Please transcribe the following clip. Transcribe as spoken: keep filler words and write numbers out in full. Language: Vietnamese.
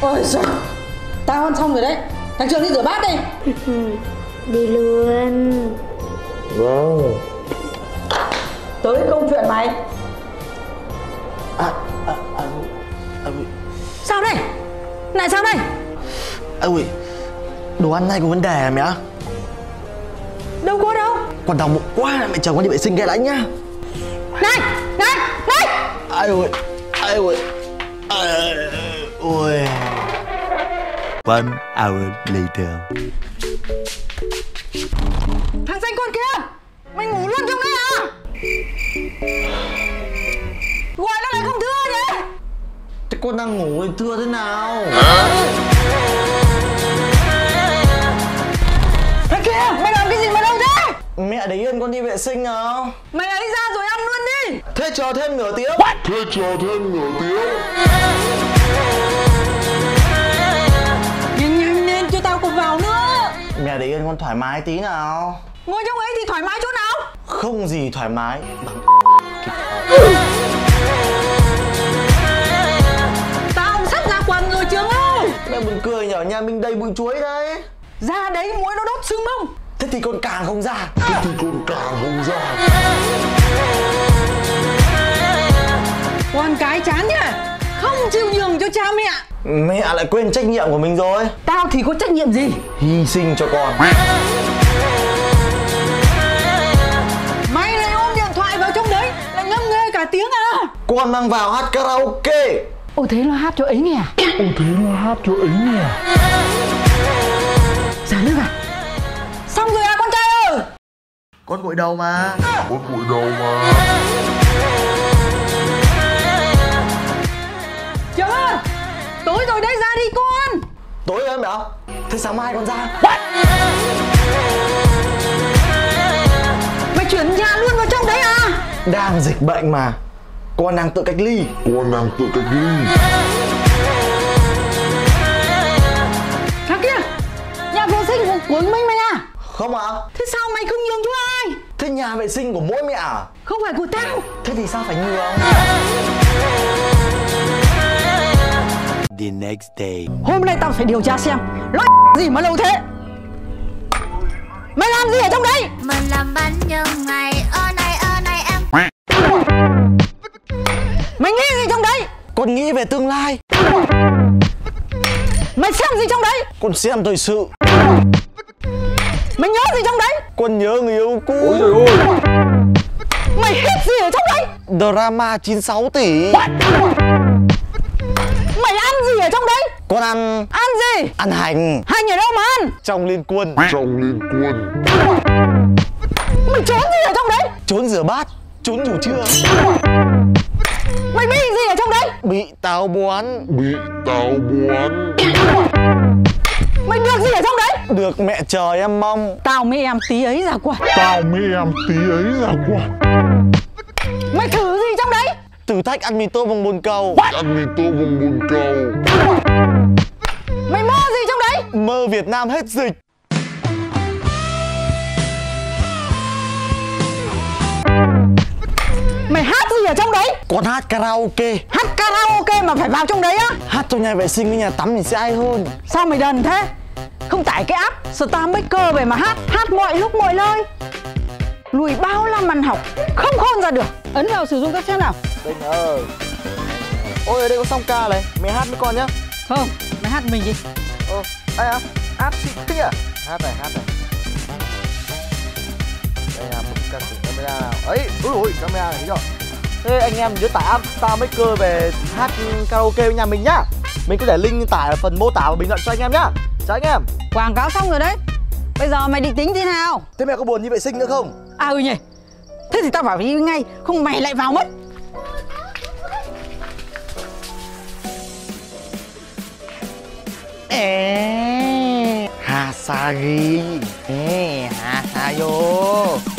Ôi giời, tao ăn xong rồi đấy. Thằng Trường đi rửa bát đi. Đi luôn. Vâng. Tới câu chuyện mày. À, à, à, à, Sao đây? Này sao đây? À, ui, đồ ăn này có vấn đề à mẹ? Đâu có đâu. Còn đau bụng quá, mẹ chờ con đi vệ sinh cái đã nhá. Này, này, này. Ai ui, ai ui, ai ui. One hour later. Thằng danh con kia, mày ngủ luôn trong đây à? Gọi nó lại không thưa nhỉ? Thế con đang ngủ thì thưa thế nào? Thằng kia, mày làm cái gì mà đâu thế? Mẹ để yên con đi vệ sinh nào. Mày ấy ra rồi ăn luôn đi. Thế chờ thêm nửa tiếng. What? Thế chờ thêm nửa tiếng. Nhanh nhanh lên cho tao cùng vào nữa. Mẹ để yên con thoải mái tí nào. Ngồi trong ấy thì thoải mái chỗ nào? Không gì thoải mái bằng Tao sắp ra quần rồi Trường ơi. mẹ buồn cười nhở, nhà mình đầy bụi chuối đấy. Ra đấy muỗi nó đốt xương mông. Thế thì con càng không ra. Thế thì con càng không ra. Con cái chán nhá, không chịu nhường cho cha mẹ. Mẹ lại quên trách nhiệm của mình rồi. Tao thì có trách nhiệm gì? Hy sinh cho con. Mày lại ôm điện thoại vào trong đấy, lại ngâm nghê cả tiếng à? Con mang vào hát karaoke. Ồ thế là hát cho ấy nghe à? Ồ thế là hát cho ấy nghe. Xả nước à? Xong rồi à con trai ơi. Con gội đầu mà. Con gội đầu mà. Trường ơi, tối rồi đấy, ra đi con. Tối rồi mẹ. Thế sáng mai con ra. Mày chuyển nhà luôn vào trong đấy à? Đang dịch bệnh mà. Con đang tự cách ly. Con đang tự cách ly. Thằng kia, nhà vệ sinh của, của mình mày à? Không ạ. À? Thế sao mày không nhường cho ai? Thế nhà vệ sinh của mỗi mẹ à? Không phải của tao. Thế thì sao phải nhường? The next day. Hôm nay tao phải điều tra xem loại gì mà lâu thế. Mày làm gì ở trong đấy? Mình làm bánh nhân ngày ơ này ơ này em. Mày nghĩ gì trong đấy? Con nghĩ về tương lai. Mày xem gì trong đấy? Con xem thời sự. Mày nhớ gì trong đấy? Con nhớ người yêu cũ. Ôi trời ơi. Mày hít gì ở trong đấy? Drama chín sáu tỷ. Mày ăn gì ở trong đấy? Con ăn. Ăn gì? Ăn hành. Hành ở đâu mà ăn? Trong liên quân. Trong liên quân. Mày trốn gì ở trong đấy? Trốn rửa bát. Trốn ngủ trưa. Mày bị gì ở trong đấy? Bị táo bón. Bị táo bón. Mày được gì ở trong đấy? Được mẹ trời em mong. Tao với em tí ấy ra quả. Tao với em tí ấy ra quả. Mày thử gì trong đấy? Thử thách ăn mì tôm bằng bồn cầu. Ăn mì tôm bằng bồn cầu. Mày mơ gì trong đấy? Mơ Việt Nam hết dịch. Mày hát gì ở trong đấy? Con hát karaoke. Hát karaoke mà phải vào trong đấy á? Hát trong nhà vệ sinh với nhà tắm thì sẽ hay hơn. Sao mày đần thế? Không tải cái app Star Maker về mà hát. Hát mọi lúc mọi nơi. Lùi bao la màn học, không khôn ra được. Ấn vào sử dụng các xem nào. Đây mẹ ơi. Ôi ở đây có song ca này. Mẹ hát với con nhá. Không, mày hát mình đi. Ờ, đây à? Hát xịn thích à? Hát này, hát này. Đây là một ca sĩ camera nào. Ấy, ui ui, camera này thấy chưa? Thế anh em nhớ tải app Star Maker về hát karaoke với nhà mình nhá. Mình có để link tải ở phần mô tả và bình luận cho anh em nhá. Chào anh em. Quảng cáo xong rồi đấy. Bây giờ mày định tính thế nào? Thế mẹ có buồn đi vệ sinh nữa không? À ừ nhỉ. Thế thì tao bảo đi ngay, không mày lại vào mất. Ê, Hasagi. Ê, Hasayo.